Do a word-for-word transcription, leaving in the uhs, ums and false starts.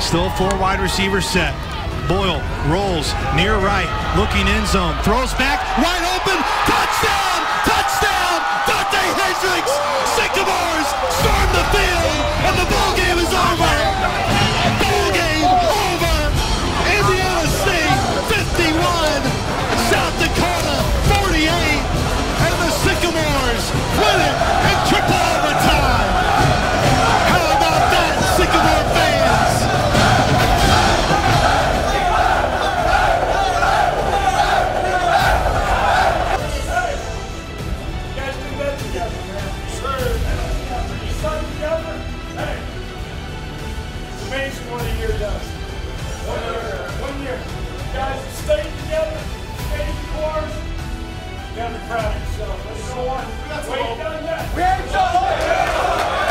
Still four wide receiver set. Boyle rolls near right, looking end zone, throws back, wide open, touchdown, touchdown, Dante Hendricks, Sycamores storm the field, and the ball game is over. Ball game over. Indiana State fifty-one, South Dakota forty-eight, and the Sycamores win it in triple overtime. How about that, Sycamore fans? Amazing what a year does. One year, one year. You guys have stayed together, stayed the course. You gotta be proud of yourself. Let's go on. Wait, done that. We ain't done that.